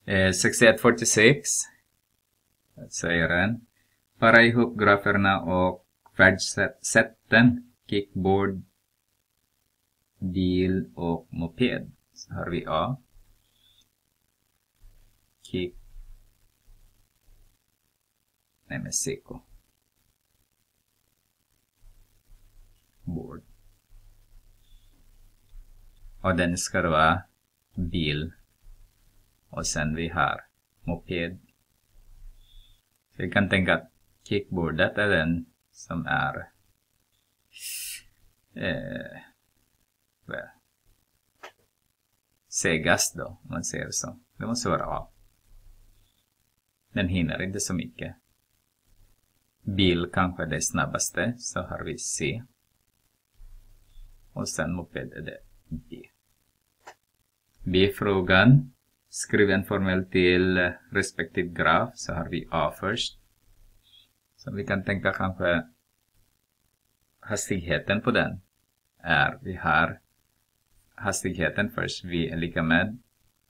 6146. Säger den. Para ihop graferna och färdsätten, kickboard, bil och moped. Så har vi A. CK. Board. Och den ska vara bil. Och sen vi har moped. Så vi kan tänka att kickboardet är den som är segast då, om man säger så. Det måste vara A. Den hinner inte så mycket. Bil kanske är det snabbaste, så har vi C. Och sen moped är det B. B-frågan. Skriv en formel till respektive graf, så har vi A först. Så vi kan tänka kanske hastigheten på den är, vi har hastigheten först, V är lika med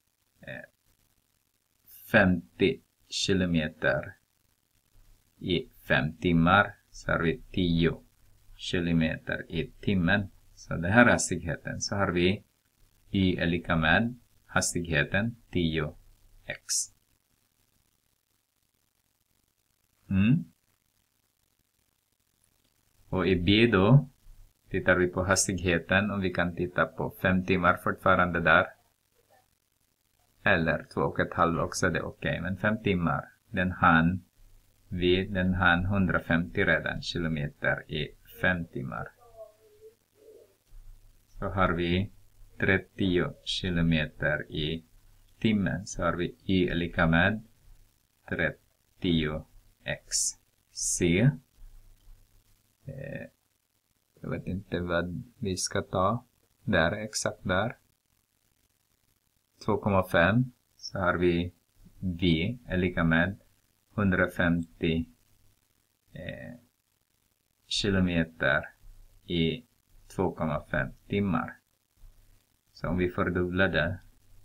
50 kilometer i 5 timmar, så har vi 10 kilometer i timmen. Så det här är hastigheten, så har vi Y är lika med hastigheten 10x. Och i B då tittar vi på hastigheten, och vi kan titta på 5 timmar fortfarande där. Eller 2,5 också, det är okej. Men 5 timmar, den hann 150 redan kilometer i 5 timmar. Så har vi 30 kilometer i timmen, så har vi Y är lika med 30x. C. Jag vet inte vad vi ska ta. Där, exakt där. 2,5. Så har vi V är lika med 150 kilometer i 2,5 timmar. Så om vi fördubblar det,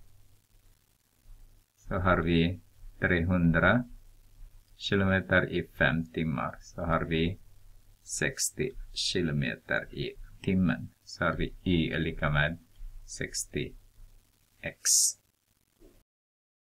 så har vi 300 kilometer i 5 timmar. Så har vi 60 kilometer i timmen. Så har vi Y är lika med 60x.